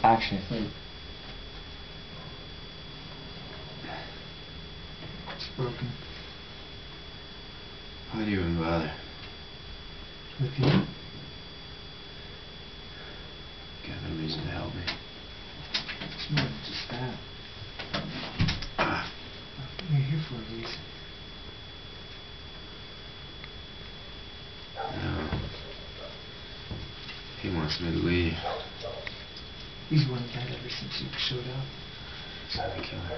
Action. It's broken. Why do you even bother? With you? Got no reason to help me. It's more than just that. Ah, You're here for a reason. no. He wants me to leave. He's wanted that ever since you showed up. He's gonna kill her.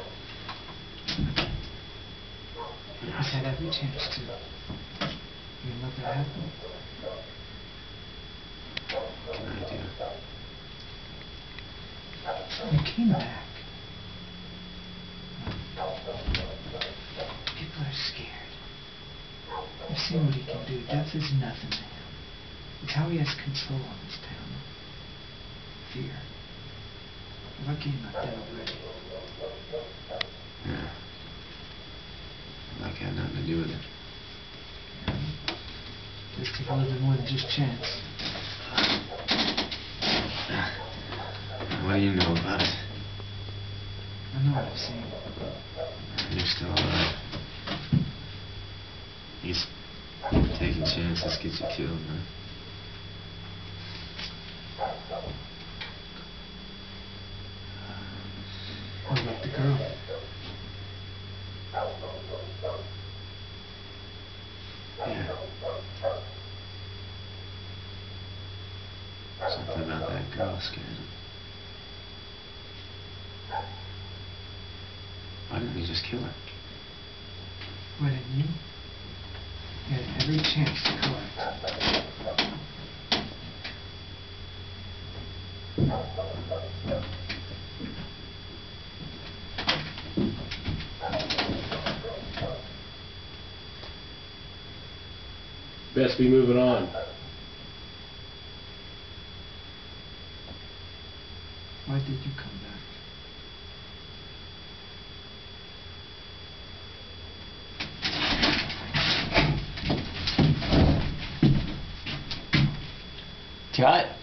He's had every chance to. You let that happen? What can I do? You came back. People are scared. I've seen what he can do. Death is nothing to him. It's how he has control on this town. Fear. We're lucky he's not dead already. Yeah. Like I had nothing to do with it. Just take a little bit more than just chance. What do you know about it? I know what I've seen. You're still alive. He's taking chances gets you killed, man. What about the girl? Yeah. Something about that girl scared him. Why didn't he just kill her? Why didn't you? You had every chance to collect. Best be moving on. Why did you come back? Cut.